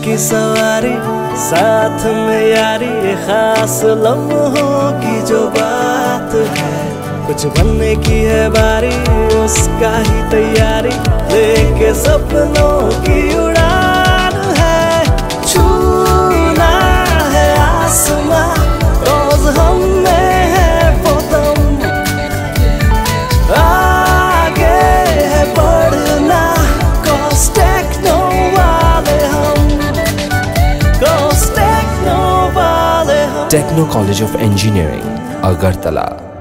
की सवारी, साथ में यारी, खास लम्हों की जो बात है। कुछ बनने की है बारी, उसका ही तैयारी, लेके सपनों की उड़ान है। छूना है आसमां, रोज हम में है वो दम, आगे है बढ़ना, कॉस टेक्नो वाले हम, कॉस टेक्नो वाले हम। Techno College of Engineering, Agartala.